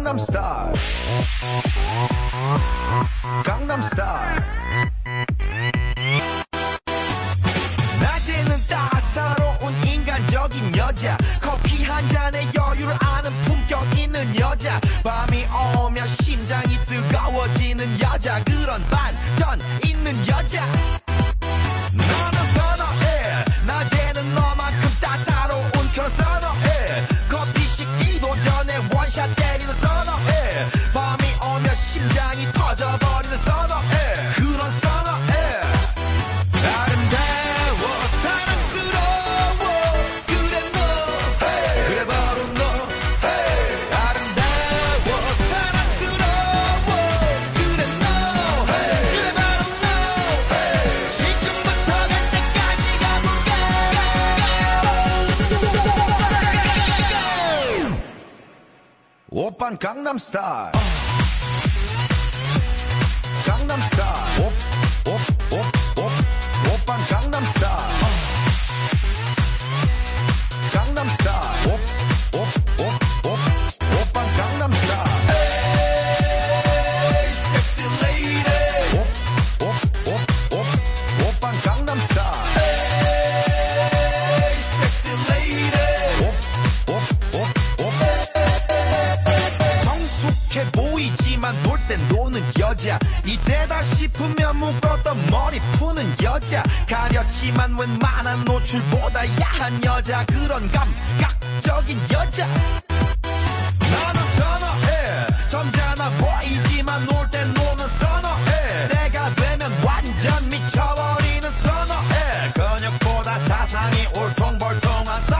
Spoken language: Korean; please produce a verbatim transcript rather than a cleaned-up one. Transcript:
강남스타일 강남스타일 낮에는 따사로운 인간적인 여자 커피 한 잔에 여유를 아는 품격 있는 여자 밤이 오면 심장이 뜨거워지는 여자 그런 반전 있는 여자 너는 선어해 낮에는 너만큼 따사로운 그런 선어해 커피 식기도 전에 원샷 때리는 선어해 밤이 오면 심장이 터져버리는 선어해 그런 선어해 아름다워 사랑스러워 그래 너 hey. 그래 바로 너 hey. 아름다워 사랑스러워 그래 너 hey. 그래 바로 너 hey. 지금부터 갈 때까지 가볼까 오빤 강남스타일 강남스타일 오, 오, 오, 오, 오빤 강남스타일 강남스타일 오, 오, 오, 오, 오빤 강남스타일 에이 섹시 레이디 오, 오, 오, 오, 오빤 강남스타일 에이 섹시 레이디 오, 오, 오, 오 성숙해 보이지만 놀 땐 노는 여자 이때다 싶으면 묶었던 머리 푸는 여자 가렸지만 웬만한 노출보다 야한 여자 그런 감각적인 여자 나는 선어해 점잖아 보이지만 놀 땐 노는 선어해 내가 되면 완전 미쳐버리는 선어해 근육보다 사상이 울퉁불퉁한 선어해